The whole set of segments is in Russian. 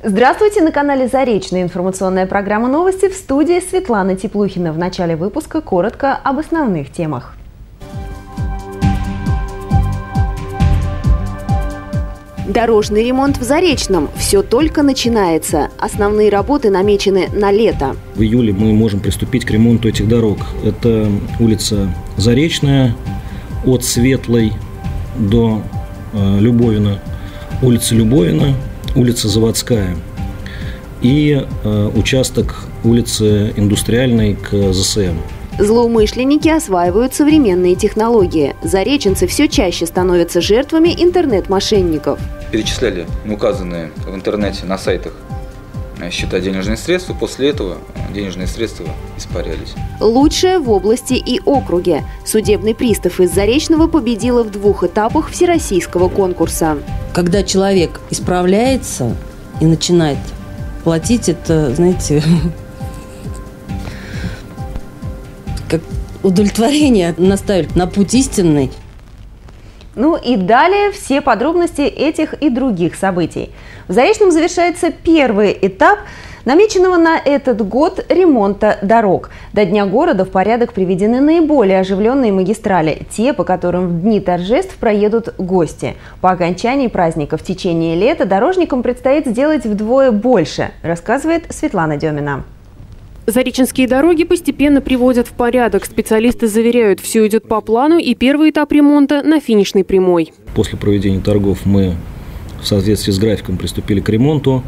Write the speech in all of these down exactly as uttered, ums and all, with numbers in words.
Здравствуйте! На канале Заречная информационная программа «Новости», в студии Светлана Теплухина. В начале выпуска коротко об основных темах. Дорожный ремонт в Заречном. Все только начинается. Основные работы намечены на лето. В июле мы можем приступить к ремонту этих дорог. Это улица Заречная от Светлой до э, Любовина, улица Любовина, улица Заводская и э, участок улицы Индустриальной к ЗСМ. Злоумышленники осваивают современные технологии. Зареченцы все чаще становятся жертвами интернет-мошенников. Перечисляли указанные в интернете на сайтах счета денежные средства, после этого денежные средства испарялись. Лучшее в области и округе. Судебный пристав из Заречного победила в двух этапах всероссийского конкурса. Когда человек исправляется и начинает платить, это, знаете, как удовлетворение наставить на путь истинный. Ну и далее все подробности этих и других событий. В Заречном завершается первый этап намеченного на этот год ремонта дорог. До Дня города в порядок приведены наиболее оживленные магистрали, те, по которым в дни торжеств проедут гости. По окончании праздника в течение лета дорожникам предстоит сделать вдвое больше, рассказывает Светлана Демина. Зареченские дороги постепенно приводят в порядок. Специалисты заверяют, все идет по плану, и первый этап ремонта на финишной прямой. После проведения торгов мы в соответствии с графиком приступили к ремонту.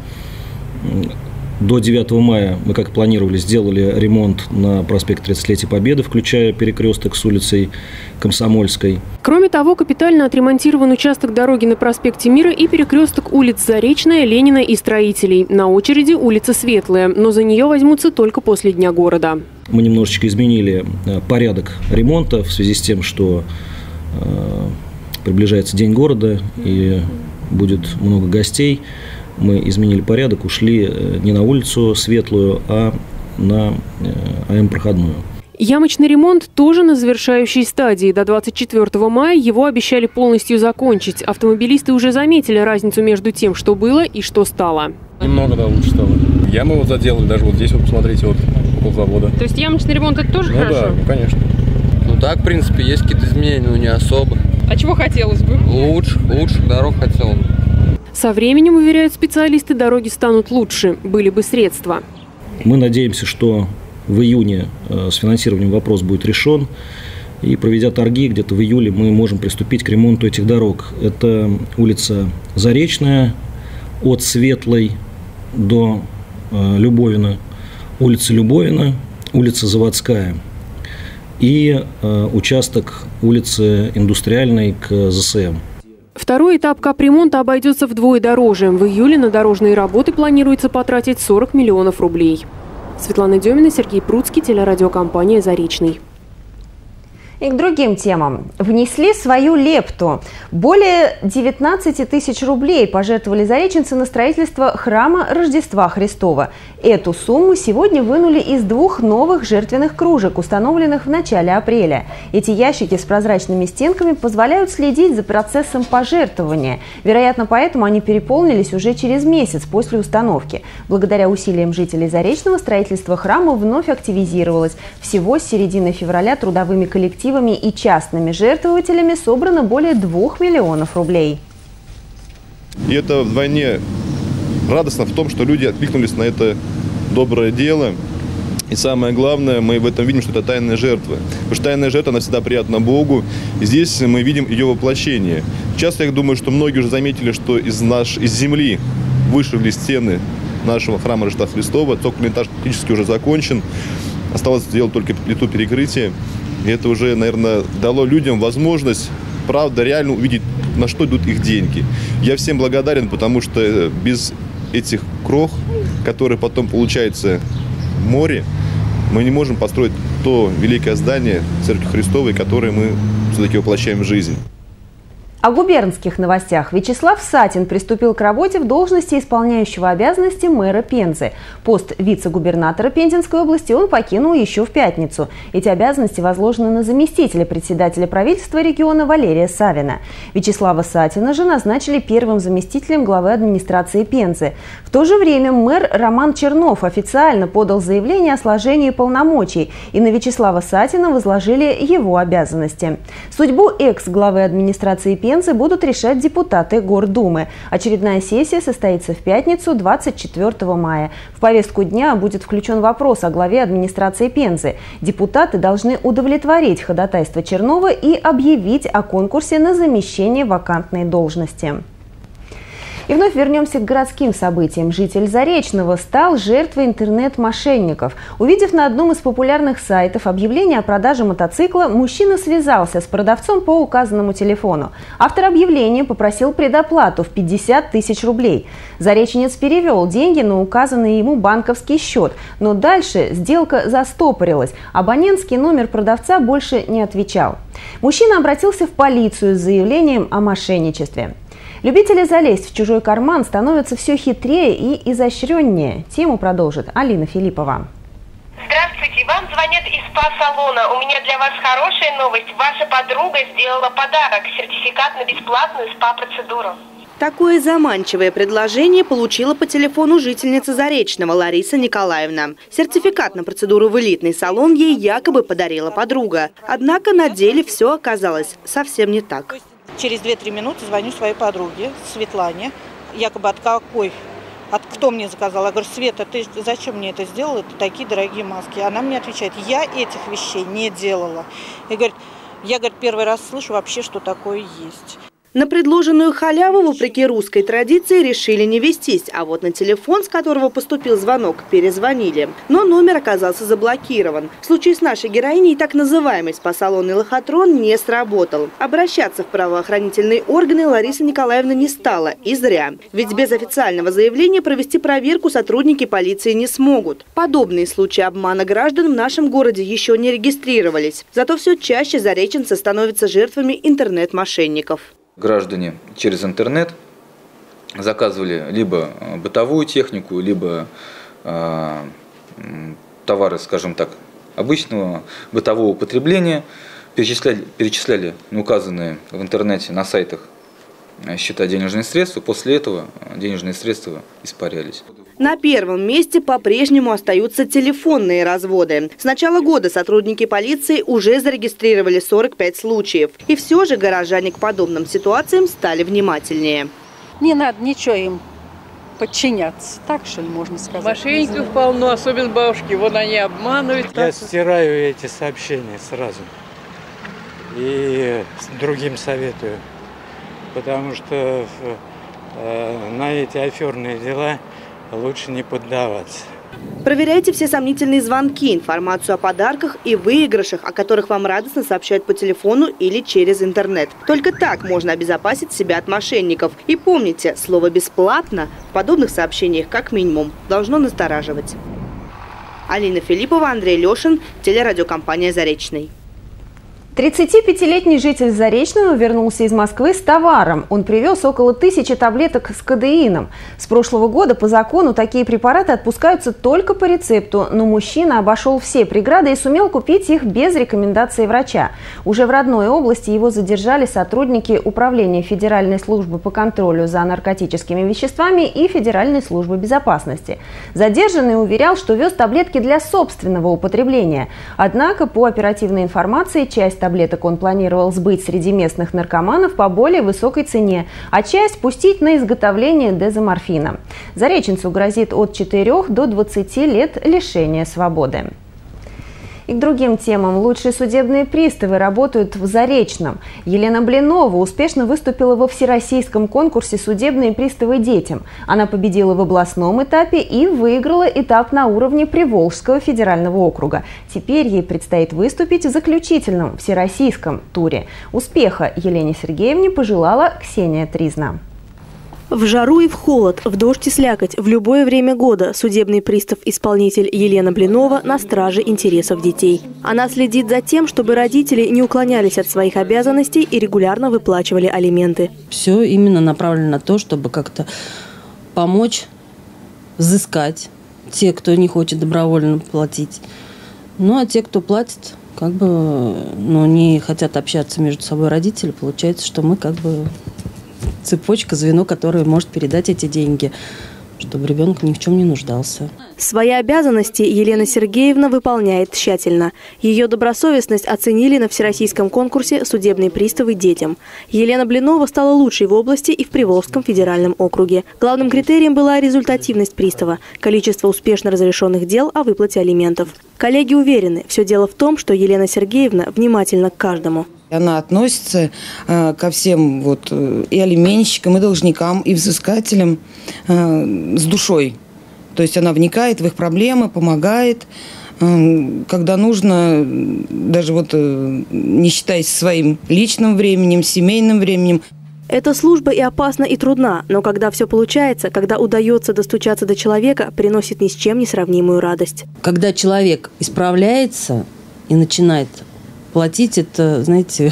До девятого мая мы, как планировали, сделали ремонт на проспект тридцатилетия Победы, включая перекресток с улицей Комсомольской. Кроме того, капитально отремонтирован участок дороги на проспекте Мира и перекресток улиц Заречная, Ленина и Строителей. На очереди улица Светлая, но за нее возьмутся только после Дня города. Мы немножечко изменили порядок ремонта в связи с тем, что э, приближается День города и будет много гостей. Мы изменили порядок, ушли не на улицу Светлую, а на АМ-проходную. Ямочный ремонт тоже на завершающей стадии. До двадцать четвёртого мая его обещали полностью закончить. Автомобилисты уже заметили разницу между тем, что было и что стало. Немного, да, лучше стало. Ямы вот заделали, даже вот здесь вот, посмотрите, вот около завода. То есть ямочный ремонт это тоже ну, хорошо? Да, ну, конечно. Ну так, в принципе, есть какие-то изменения, но не особо. А чего хотелось бы? Лучше, лучше дорог хотел бы. Со временем, уверяют специалисты, дороги станут лучше, были бы средства. Мы надеемся, что в июне с финансированием вопрос будет решен. И, проведя торги, где-то в июле мы можем приступить к ремонту этих дорог. Это улица Заречная от Светлой до Любовина, улица Любовина, улица Заводская и участок улицы Индустриальной к ЗСМ. Второй этап капремонта обойдется вдвое дороже. В июле на дорожные работы планируется потратить сорок миллионов рублей. Светлана Демина, Сергей Пруцкий, телерадиокомпания «Заречный». И к другим темам. Внесли свою лепту. Более девятнадцати тысяч рублей пожертвовали зареченцы на строительство храма Рождества Христова. Эту сумму сегодня вынули из двух новых жертвенных кружек, установленных в начале апреля. Эти ящики с прозрачными стенками позволяют следить за процессом пожертвования. Вероятно, поэтому они переполнились уже через месяц после установки. Благодаря усилиям жителей Заречного строительство храма вновь активизировалось. Всего с середины февраля трудовыми коллективами и частными жертвователями собрано более двух миллионов рублей. И это вдвойне радостно в том, что люди откликнулись на это доброе дело. И самое главное, мы в этом видим, что это тайная жертва. Потому что тайная жертва, она всегда приятна Богу. И здесь мы видим ее воплощение. Часто я думаю, что многие уже заметили, что из, наш, из земли вышли стены нашего храма Рождества Христова. Цокольный этаж практически уже закончен. Осталось сделать только плиту перекрытия. И это уже, наверное, дало людям возможность, правда, реально увидеть, на что идут их деньги. Я всем благодарен, потому что без этих крох, которые потом получаются в море, мы не можем построить то великое здание Церкви Христовой, которое мы все-таки воплощаем в жизнь. О губернских новостях. Вячеслав Сатин приступил к работе в должности исполняющего обязанности мэра Пензы. Пост вице-губернатора Пензенской области он покинул еще в пятницу. Эти обязанности возложены на заместителя председателя правительства региона Валерия Савина. Вячеслава Сатина же назначили первым заместителем главы администрации Пензы. В то же время мэр Роман Чернов официально подал заявление о сложении полномочий, и на Вячеслава Сатина возложили его обязанности. Судьбу экс-главы администрации Пензы будут решать депутаты Гордумы. Очередная сессия состоится в пятницу, двадцать четвёртого мая. В повестку дня будет включен вопрос о главе администрации Пензы. Депутаты должны удовлетворить ходатайство Чернова и объявить о конкурсе на замещение вакантной должности. И вновь вернемся к городским событиям. Житель Заречного стал жертвой интернет-мошенников. Увидев на одном из популярных сайтов объявление о продаже мотоцикла, мужчина связался с продавцом по указанному телефону. Автор объявления попросил предоплату в пятьдесят тысяч рублей. Зареченец перевел деньги на указанный ему банковский счет, но дальше сделка застопорилась. Абонентский номер продавца больше не отвечал. Мужчина обратился в полицию с заявлением о мошенничестве. Любители залезть в чужой карман становятся все хитрее и изощреннее. Тему продолжит Алина Филиппова. Здравствуйте, вам звонят из спа-салона. У меня для вас хорошая новость. Ваша подруга сделала подарок – сертификат на бесплатную спа-процедуру. Такое заманчивое предложение получила по телефону жительница Заречного Лариса Николаевна. Сертификат на процедуру в элитный салон ей якобы подарила подруга. Однако на деле все оказалось совсем не так. Через две-три минуты звоню своей подруге Светлане. Якобы от какой, от кто мне заказал. Я говорю: Света, ты зачем мне это сделала? Это такие дорогие маски. Она мне отвечает: я этих вещей не делала. И говорит, я говорит, первый раз слышу вообще, что такое есть. На предложенную халяву, вопреки русской традиции, решили не вестись. А вот на телефон, с которого поступил звонок, перезвонили. Но номер оказался заблокирован. В случае с нашей героиней так называемый спа-салонный лохотрон не сработал. Обращаться в правоохранительные органы Лариса Николаевна не стала. И зря. Ведь без официального заявления провести проверку сотрудники полиции не смогут. Подобные случаи обмана граждан в нашем городе еще не регистрировались. Зато все чаще зареченцы становятся жертвами интернет-мошенников. Граждане через интернет заказывали либо бытовую технику, либо э, товары, скажем так, обычного бытового потребления, перечисляли, перечисляли на указанные в интернете на сайтах счета денежные средства, после этого денежные средства испарялись. На первом месте по-прежнему остаются телефонные разводы. С начала года сотрудники полиции уже зарегистрировали сорок пять случаев. И все же горожане к подобным ситуациям стали внимательнее. Не надо ничего им подчиняться, так что ли можно сказать? Мошенников полно, особенно бабушки, вот они обманывают. Я стираю эти сообщения сразу и другим советую, потому что э, на эти аферные дела лучше не поддаваться. Проверяйте все сомнительные звонки, информацию о подарках и выигрышах, о которых вам радостно сообщают по телефону или через интернет. Только так можно обезопасить себя от мошенников. И помните, слово «бесплатно» в подобных сообщениях как минимум должно настораживать. Алина Филиппова, Андрей Лешин, телерадиокомпания «Заречный». тридцатипятилетний житель Заречного вернулся из Москвы с товаром. Он привез около тысячи таблеток с кодеином. С прошлого года по закону такие препараты отпускаются только по рецепту, но мужчина обошел все преграды и сумел купить их без рекомендации врача. Уже в родной области его задержали сотрудники Управления Федеральной службы по контролю за наркотическими веществами и Федеральной службы безопасности. Задержанный уверял, что вез таблетки для собственного употребления. Однако, по оперативной информации, часть таблеток он планировал сбыть среди местных наркоманов по более высокой цене, а часть пустить на изготовление дезоморфина. Зареченцу грозит от четырёх до двадцати лет лишения свободы. И к другим темам. Лучшие судебные приставы работают в Заречном. Елена Блинова успешно выступила во всероссийском конкурсе «Судебные приставы детям». Она победила в областном этапе и выиграла этап на уровне Приволжского федерального округа. Теперь ей предстоит выступить в заключительном всероссийском туре. Успеха Елене Сергеевне пожелала Ксения Тризна. В жару и в холод, в дождь и слякоть, в любое время года судебный пристав-исполнитель Елена Блинова на страже интересов детей. Она следит за тем, чтобы родители не уклонялись от своих обязанностей и регулярно выплачивали алименты. Все именно направлено на то, чтобы как-то помочь взыскать те, кто не хочет добровольно платить. Ну, а те, кто платит, как бы, ну, не хотят общаться между собой родители, получается, что мы как бы цепочка, звено, которое может передать эти деньги, чтобы ребенок ни в чем не нуждался. Свои обязанности Елена Сергеевна выполняет тщательно. Ее добросовестность оценили на всероссийском конкурсе «Судебные приставы детям». Елена Блинова стала лучшей в области и в Приволжском федеральном округе. Главным критерием была результативность пристава, количество успешно разрешенных дел о выплате алиментов. Коллеги уверены, все дело в том, что Елена Сергеевна внимательна к каждому. Она относится э, ко всем вот, э, и алименщикам, и должникам, и взыскателям э, с душой. То есть она вникает в их проблемы, помогает, э, когда нужно, даже вот э, не считаясь своим личным временем, семейным временем. Эта служба и опасна, и трудна, но когда все получается, когда удается достучаться до человека, приносит ни с чем не сравнимую радость. Когда человек исправляется и начинает платить, это, знаете,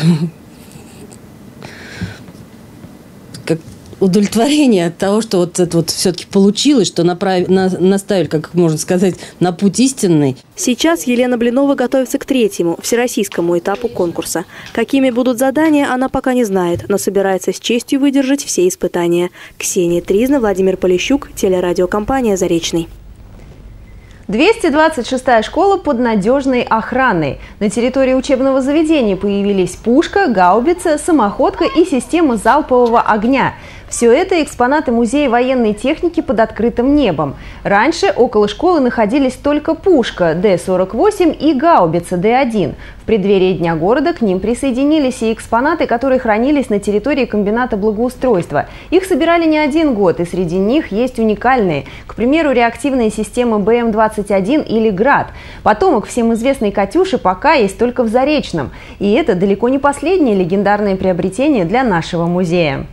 как удовлетворение от того, что вот это вот все-таки получилось, что направ... на... наставили, как можно сказать, на путь истинный. Сейчас Елена Блинова готовится к третьему, всероссийскому этапу конкурса. Какими будут задания, она пока не знает, но собирается с честью выдержать все испытания. Ксения Тризна, Владимир Полищук, телерадиокомпания «Заречный». двести двадцать шестая школа под надежной охраной. На территории учебного заведения появились пушка, гаубица, самоходка и система залпового огня. Все это экспонаты музея военной техники под открытым небом. Раньше около школы находились только пушка Д сорок восемь и гаубица Д один. В преддверии Дня города к ним присоединились и экспонаты, которые хранились на территории комбината благоустройства. Их собирали не один год, и среди них есть уникальные. К примеру, реактивные системы Б М двадцать один или «Град». Потомок всем известной «Катюши» пока есть только в Заречном. И это далеко не последнее легендарное приобретение для нашего музея.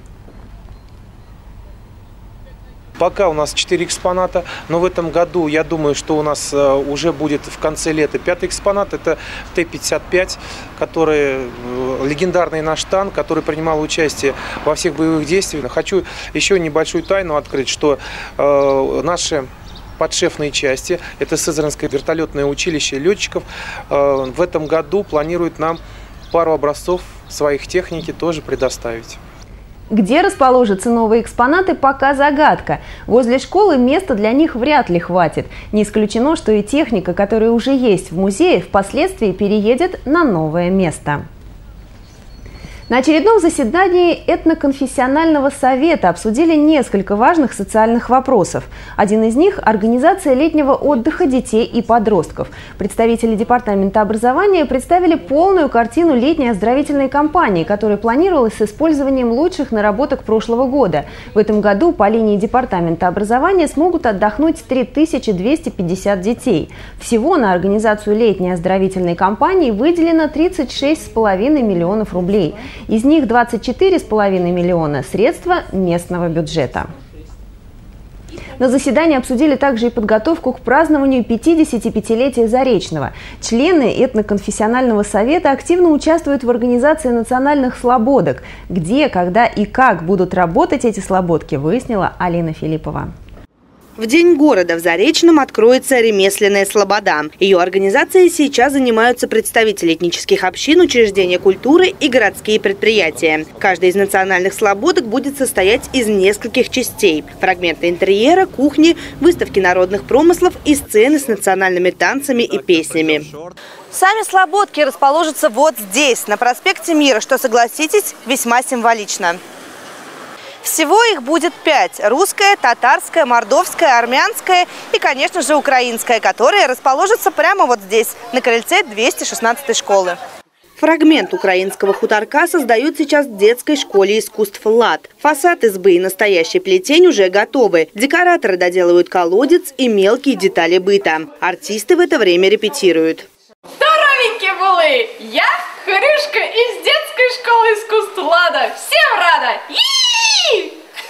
Пока у нас четыре экспоната, но в этом году, я думаю, что у нас уже будет в конце лета пятый экспонат. Это Т пятьдесят пять, который легендарный наш танк, который принимал участие во всех боевых действиях. Хочу еще небольшую тайну открыть, что э, наши подшефные части, это Сызранское вертолетное училище летчиков, э, в этом году планируют нам пару образцов своих техники тоже предоставить. Где расположатся новые экспонаты, пока загадка. Возле школы места для них вряд ли хватит. Не исключено, что и техника, которая уже есть в музее, впоследствии переедет на новое место. На очередном заседании этноконфессионального совета обсудили несколько важных социальных вопросов. Один из них – организация летнего отдыха детей и подростков. Представители департамента образования представили полную картину летней оздоровительной кампании, которая планировалась с использованием лучших наработок прошлого года. В этом году по линии департамента образования смогут отдохнуть три тысячи двести пятьдесят детей. Всего на организацию летней оздоровительной кампании выделено тридцать шесть с половиной миллионов рублей. Из них двадцать четыре с половиной миллиона – средства местного бюджета. На заседании обсудили также и подготовку к празднованию пятидесятипятилетия Заречного. Члены этноконфессионального совета активно участвуют в организации национальных слободок. Где, когда и как будут работать эти слободки, выяснила Алина Филиппова. В День города в Заречном откроется ремесленная слобода. Ее организацией сейчас занимаются представители этнических общин, учреждения культуры и городские предприятия. Каждая из национальных слободок будет состоять из нескольких частей. Фрагменты интерьера, кухни, выставки народных промыслов и сцены с национальными танцами и песнями. Сами слободки расположатся вот здесь, на проспекте Мира, что, согласитесь, весьма символично. Всего их будет пять – русская, татарская, мордовская, армянская и, конечно же, украинская, которые расположатся прямо вот здесь, на крыльце двести шестнадцатой школы. Фрагмент украинского хуторка создают сейчас в детской школе искусств «ЛАД». Фасад избы и настоящий плетень уже готовы. Декораторы доделывают колодец и мелкие детали быта. Артисты в это время репетируют. Здоровенькие были! Я Хрюшка из детской школы искусств «ЛАДа». Всем рада!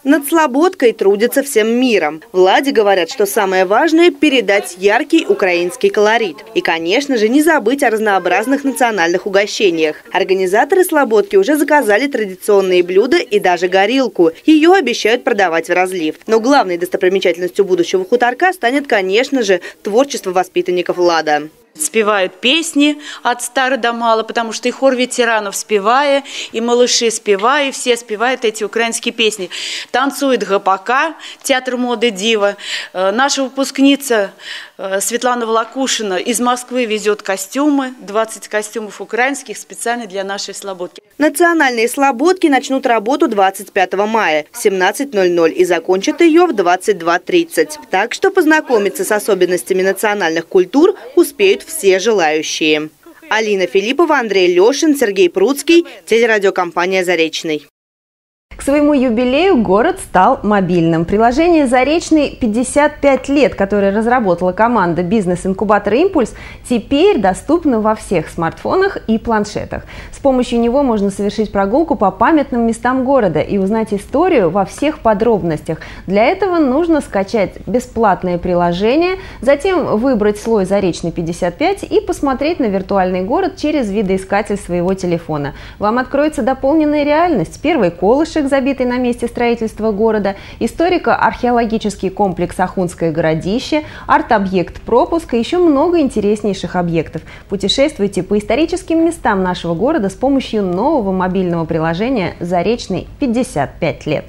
Над Слободкой трудятся всем миром. В Ладе говорят, что самое важное – передать яркий украинский колорит. И, конечно же, не забыть о разнообразных национальных угощениях. Организаторы Слободки уже заказали традиционные блюда и даже горилку. Ее обещают продавать в разлив. Но главной достопримечательностью будущего хуторка станет, конечно же, творчество воспитанников Лада. Спевают песни от стара до мала, потому что и хор ветеранов спевая, и малыши спевая, и все спевают эти украинские песни. Танцует ГПК, театр моды «Дива». Наша выпускница Светлана Волокушина из Москвы везет костюмы, двадцать костюмов украинских специально для нашей Слободки. Национальные Слободки начнут работу двадцать пятого мая в семнадцать ноль ноль и закончат ее в двадцать два тридцать. Так что познакомиться с особенностями национальных культур успеют все желающие. Алина Филиппова, Андрей Лешин, Сергей Пруцкий, телерадиокомпания «Заречный». К своему юбилею город стал мобильным. Приложение «Заречный пятьдесят пять лет», которое разработала команда бизнес-инкубатора «Импульс», теперь доступно во всех смартфонах и планшетах. С помощью него можно совершить прогулку по памятным местам города и узнать историю во всех подробностях. Для этого нужно скачать бесплатное приложение, затем выбрать слой «Заречный пятьдесят пять» и посмотреть на виртуальный город через видоискатель своего телефона. Вам откроется дополненная реальность. Первый колышек, забитый на месте строительства города, историко-археологический комплекс Ахунское городище, арт-объект «Пропуск» и еще много интереснейших объектов. Путешествуйте по историческим местам нашего города с помощью нового мобильного приложения «Заречный пятьдесят пять лет».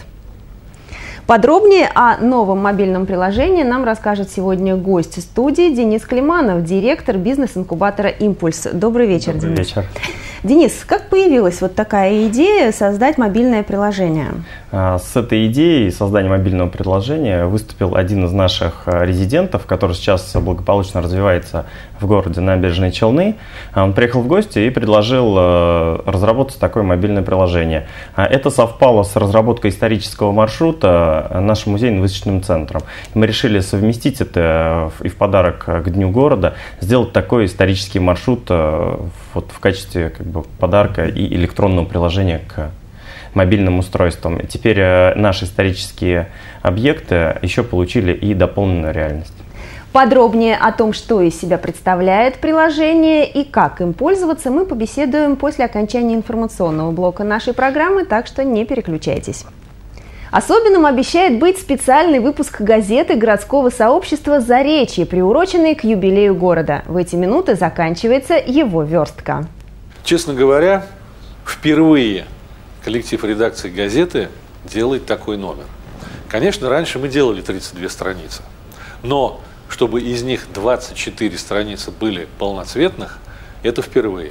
Подробнее о новом мобильном приложении нам расскажет сегодня гость студии Денис Климанов, директор бизнес-инкубатора «Импульс». Добрый вечер, Добрый Денис. вечер. Денис, как появилась вот такая идея создать мобильное приложение? С этой идеей создания мобильного приложения выступил один из наших резидентов, который сейчас благополучно развивается в городе Набережные Челны. Он приехал в гости и предложил разработать такое мобильное приложение. Это совпало с разработкой исторического маршрута нашим музейно-выставочным центром. Мы решили совместить это и в подарок к Дню города, сделать такой исторический маршрут вот в качестве как бы подарка и электронного приложения к мобильным устройствам. Теперь наши исторические объекты еще получили и дополненную реальность. Подробнее о том, что из себя представляет приложение и как им пользоваться, мы побеседуем после окончания информационного блока нашей программы, так что не переключайтесь. Особенным обещает быть специальный выпуск газеты городского сообщества «Заречье», приуроченный к юбилею города. В эти минуты заканчивается его верстка. Честно говоря, впервые коллектив редакции газеты делает такой номер. Конечно, раньше мы делали тридцать две страницы, но чтобы из них двадцать четыре страницы были полноцветных, это впервые.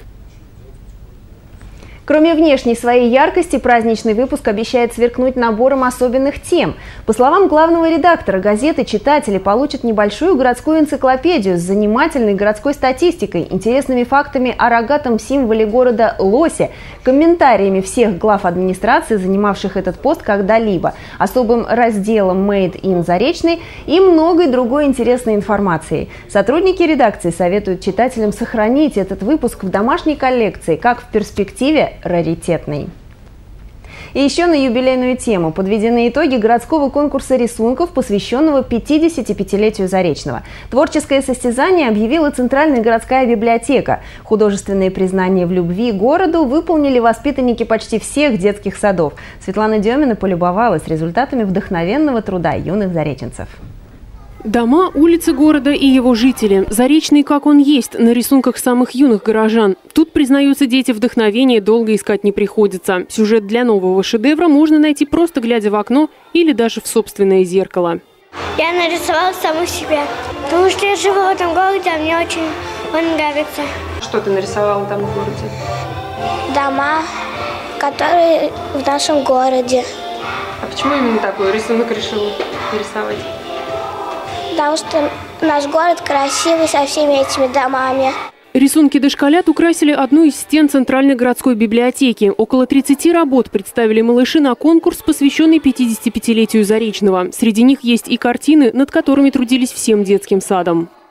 Кроме внешней своей яркости, праздничный выпуск обещает сверкнуть набором особенных тем. По словам главного редактора газеты, читатели получат небольшую городскую энциклопедию с занимательной городской статистикой, интересными фактами о рогатом символе города лосе, комментариями всех глав администрации, занимавших этот пост когда-либо, особым разделом «Made in Заречный» и многой другой интересной информацией. Сотрудники редакции советуют читателям сохранить этот выпуск в домашней коллекции, как в перспективе раритетный. И еще на юбилейную тему подведены итоги городского конкурса рисунков, посвященного пятидесятипятилетию Заречного. Творческое состязание объявила Центральная городская библиотека. Художественные признания в любви к городу выполнили воспитанники почти всех детских садов. Светлана Демина полюбовалась результатами вдохновенного труда юных зареченцев. Дома, улицы города и его жители. Заречный, как он есть, на рисунках самых юных горожан. Тут, признаются дети, вдохновение долго искать не приходится. Сюжет для нового шедевра можно найти просто глядя в окно или даже в собственное зеркало. Я нарисовала саму себя, потому что я живу в этом городе, а мне очень он нравится. Что ты нарисовала там в городе? Дома, которые в нашем городе. А почему именно такой рисунок решила нарисовать? Потому что наш город красивый со всеми этими домами. Рисунки дошколят украсили одну из стен Центральной городской библиотеки. Около тридцати работ представили малыши на конкурс, посвященный пятидесятипятилетию Заречного. Среди них есть и картины, над которыми трудились всем детским садом.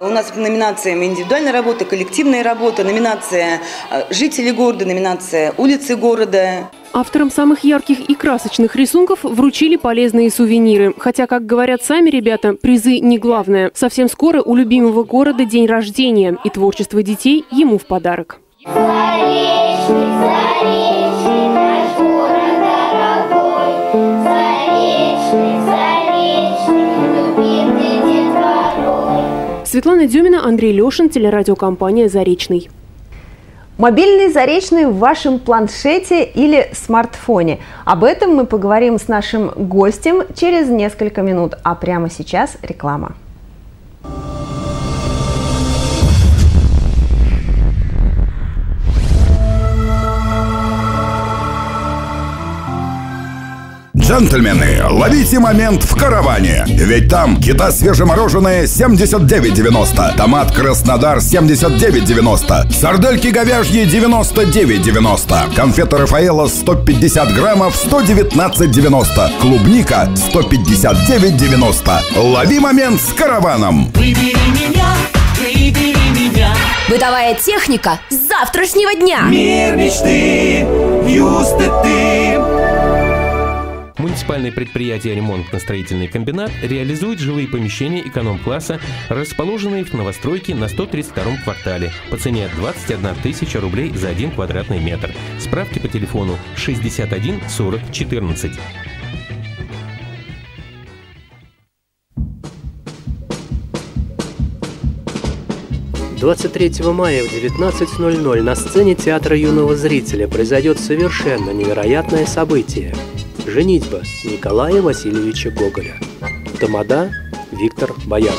У нас по номинациям индивидуальная работа, коллективная работа, номинация жители города, номинация улицы города. Авторам самых ярких и красочных рисунков вручили полезные сувениры. Хотя, как говорят сами ребята, призы не главное. Совсем скоро у любимого города день рождения, и творчество детей ему в подарок. Заречный, заречный, наш город дорогой. Заречный, заречный, любимый детворой. Светлана Дюмина, Андрей Лешин, телерадиокомпания «Заречный». Мобильный заречный в вашем планшете или смартфоне. Об этом мы поговорим с нашим гостем через несколько минут. А прямо сейчас реклама. Джентльмены, ловите момент в караване. Ведь там кита свежемороженые семьдесят девять девяносто, томат Краснодар семьдесят девять девяносто, сардельки говяжьи девяносто девять девяносто, конфеты Рафаэлло сто пятьдесят граммов сто девятнадцать девяносто, клубника сто пятьдесят девять девяносто. Лови момент с караваном. Выбери меня, выбери меня. Бытовая техника с завтрашнего дня. Мир мечты, Юсты ты. Муниципальное предприятие «Ремонтно-строительный комбинат» реализует жилые помещения эконом-класса, расположенные в новостройке на сто тридцать втором квартале по цене двадцать одна тысяча рублей за один квадратный метр. Справки по телефону шестьдесят один сорок четырнадцать. двадцать третьего мая в девятнадцать ноль ноль на сцене Театра юного зрителя произойдет совершенно невероятное событие. Женитьба Николая Васильевича Гоголя. Тамада Виктор Бояров.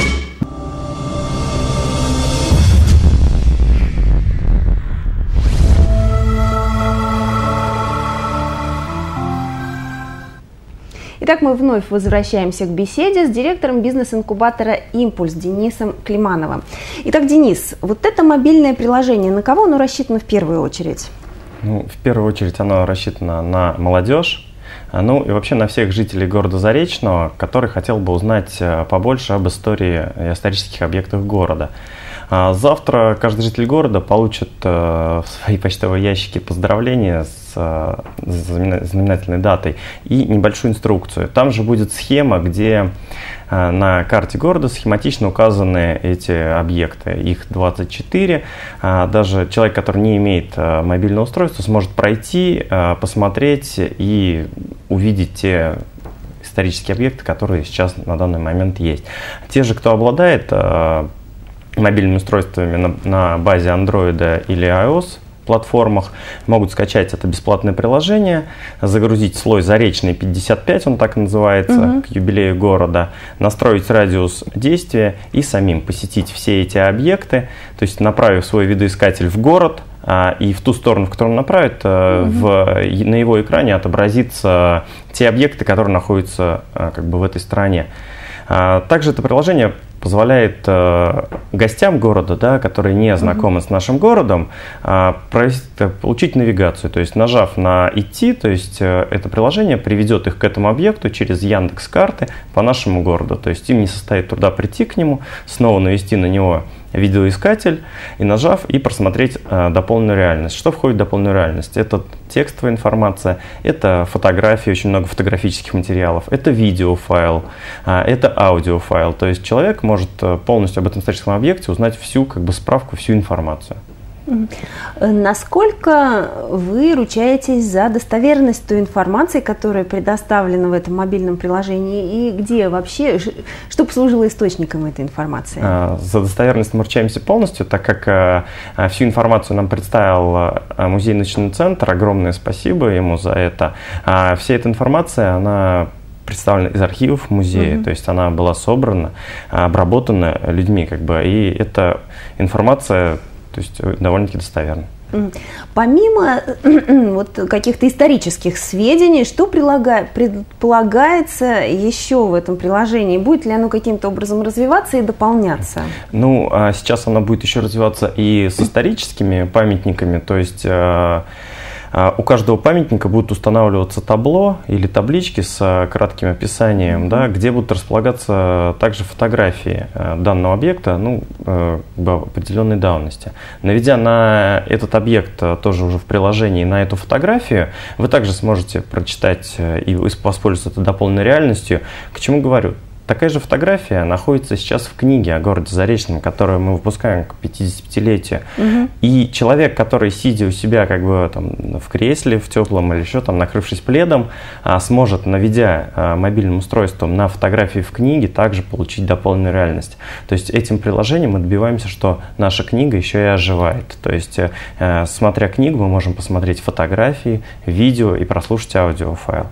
Итак, мы вновь возвращаемся к беседе с директором бизнес-инкубатора «Импульс» Денисом Климановым. Итак, Денис, вот это мобильное приложение, на кого оно рассчитано в первую очередь? Ну, в первую очередь оно рассчитано на молодежь. Ну и вообще на всех жителей города Заречного, который хотел бы узнать побольше об истории и исторических объектах города. Завтра каждый житель города получит в свои почтовые ящики поздравления с знаменательной датой и небольшую инструкцию. Там же будет схема, где на карте города схематично указаны эти объекты. Их двадцать четыре. Даже человек, который не имеет мобильного устройства, сможет пройти, посмотреть и увидеть те исторические объекты, которые сейчас на данный момент есть. Те же, кто обладает мобильными устройствами на, на базе Android или iOS платформах, могут скачать это бесплатное приложение, загрузить слой Заречный пятьдесят пять, он так и называется, uh-huh. к юбилею города, настроить радиус действия и самим посетить все эти объекты, то есть направив свой видоискатель в город, а, и в ту сторону, в которую он направит, uh-huh. в, на его экране отобразится те объекты, которые находятся а, как бы в этой стране. А, также это приложение позволяет э, гостям города, да, которые не знакомы mm-hmm. с нашим городом, э, провести, получить навигацию. То есть, нажав на «Идти», то есть э, это приложение приведет их к этому объекту через Яндекс.Карты по нашему городу. То есть им не состоит труда прийти к нему, снова навести на него видеоискатель и, нажав, и просмотреть э, дополненную реальность. Что входит в дополненную реальность? Это текстовая информация, это фотографии, очень много фотографических материалов, это видеофайл, э, это аудиофайл. То есть человек может полностью об этом историческом объекте узнать всю как бы справку, всю информацию. Насколько вы ручаетесь за достоверность той информации, которая предоставлена в этом мобильном приложении, и где вообще, что послужило источником этой информации? За достоверность мы ручаемся полностью, так как всю информацию нам представил музей «Научный центр». Огромное спасибо ему за это. Вся эта информация, она представлена из архивов музея, mm-hmm. то есть она была собрана, обработана людьми, как бы, и эта информация, то есть, довольно-таки достоверна. Помимо вот каких-то исторических сведений, что прилагает, предполагается еще в этом приложении? Будет ли оно каким-то образом развиваться и дополняться? Ну, сейчас оно будет еще развиваться и с историческими памятниками, то есть У каждого памятника будут устанавливаться табло или таблички с кратким описанием, да, где будут располагаться также фотографии данного объекта, ну, определенной давности. Наведя на этот объект тоже уже в приложении на эту фотографию, вы также сможете прочитать и воспользоваться этой дополненной реальностью. К чему говорю? Такая же фотография находится сейчас в книге о городе Заречном, которую мы выпускаем к пятидесятипятилетию. Угу. И человек, который, сидя у себя как бы там в кресле, в теплом или еще там, накрывшись пледом, сможет, наведя мобильным устройством на фотографии в книге, также получить дополненную реальность. То есть этим приложением мы добиваемся, что наша книга еще и оживает. То есть, смотря книгу, мы можем посмотреть фотографии, видео и прослушать аудиофайл.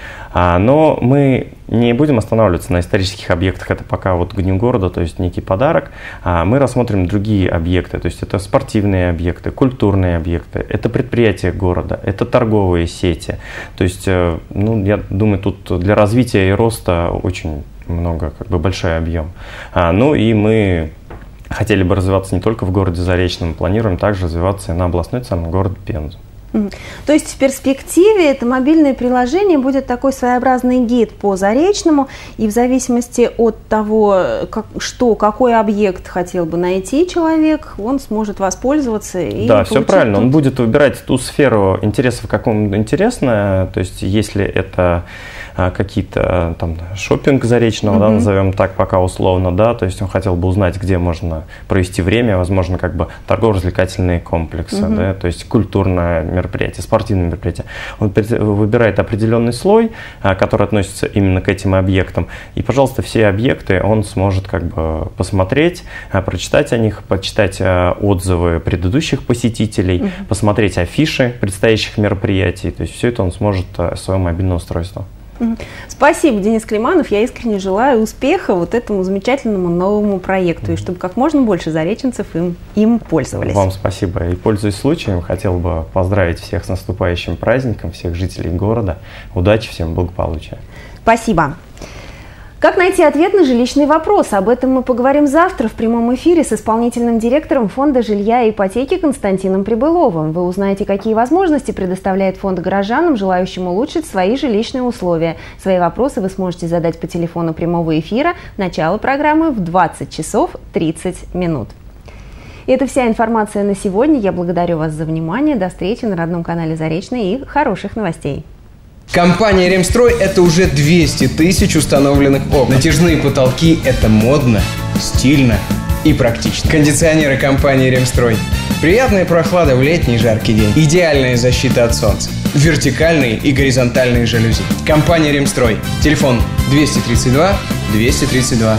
Но мы не будем останавливаться на исторических объектах, это пока вот к Дню города, то есть некий подарок. Мы рассмотрим другие объекты, то есть это спортивные объекты, культурные объекты, это предприятия города, это торговые сети. То есть, ну, я думаю, тут для развития и роста очень много, как бы большой объем. Ну и мы хотели бы развиваться не только в городе Заречном, планируем также развиваться и на областной центр города Пензу. То есть в перспективе это мобильное приложение будет такой своеобразный гид по Заречному, и в зависимости от того, как, что, какой объект хотел бы найти человек, он сможет воспользоваться. И да, все правильно. Тут... Он будет выбирать ту сферу интересов, как ему интересно. То есть если это а, какие-то там шопинг Заречного, mm-hmm. да, назовем так пока условно, да, то есть он хотел бы узнать, где можно провести время, возможно, как бы торгово-развлекательные комплексы, mm-hmm. да, то есть культурное мероприятие. мероприятия, спортивные мероприятия. Он выбирает определенный слой, который относится именно к этим объектам. И, пожалуйста, все объекты он сможет как бы посмотреть, прочитать о них, почитать отзывы предыдущих посетителей, угу. посмотреть афиши предстоящих мероприятий. То есть все это он сможет в своем мобильном устройстве. Спасибо, Денис Климанов. Я искренне желаю успеха вот этому замечательному новому проекту, и чтобы как можно больше зареченцев им, им пользовались. Вам спасибо. И, пользуясь случаем, хотел бы поздравить всех с наступающим праздником, всех жителей города. Удачи, всем благополучия. Спасибо. Как найти ответ на жилищный вопрос? Об этом мы поговорим завтра в прямом эфире с исполнительным директором Фонда жилья и ипотеки Константином Прибыловым. Вы узнаете, какие возможности предоставляет фонд горожанам, желающим улучшить свои жилищные условия. Свои вопросы вы сможете задать по телефону прямого эфира. Начало программы в двадцать часов тридцать минут. И это вся информация на сегодня. Я благодарю вас за внимание. До встречи на родном канале Заречный и хороших новостей. Компания «Ремстрой» — это уже двести тысяч установленных окон. Натяжные потолки — это модно, стильно и практично. Кондиционеры компании «Ремстрой». Приятная прохлада в летний жаркий день. Идеальная защита от солнца. Вертикальные и горизонтальные жалюзи. Компания «Ремстрой». Телефон двести тридцать два двести тридцать два.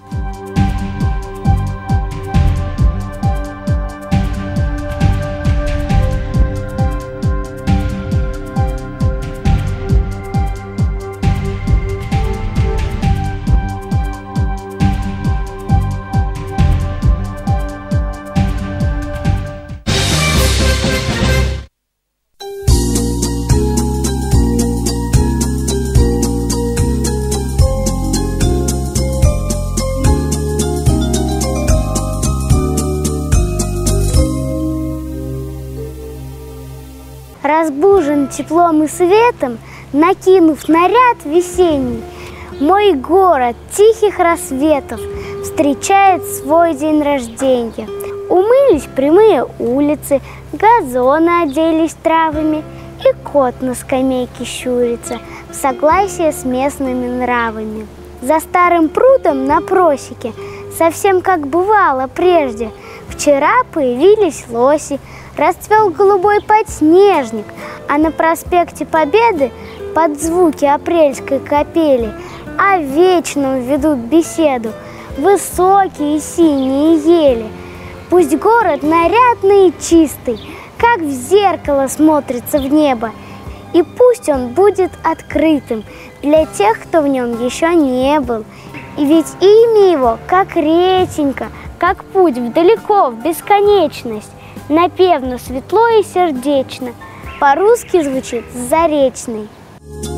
Разбужен теплом и светом, накинув наряд весенний, мой город тихих рассветов встречает свой день рождения. Умылись прямые улицы, газоны оделись травами, и кот на скамейке щурится в согласии с местными нравами. За старым прудом на просеке, совсем как бывало прежде, вчера появились лоси, расцвел голубой подснежник, а на проспекте Победы под звуки апрельской капели о вечном ведут беседу высокие синие ели. Пусть город нарядный и чистый, как в зеркало смотрится в небо, и пусть он будет открытым для тех, кто в нем еще не был. И ведь имя его, как реченька, как путь вдалеко, в бесконечность, напевно, светло и сердечно, по-русски звучит «Заречный».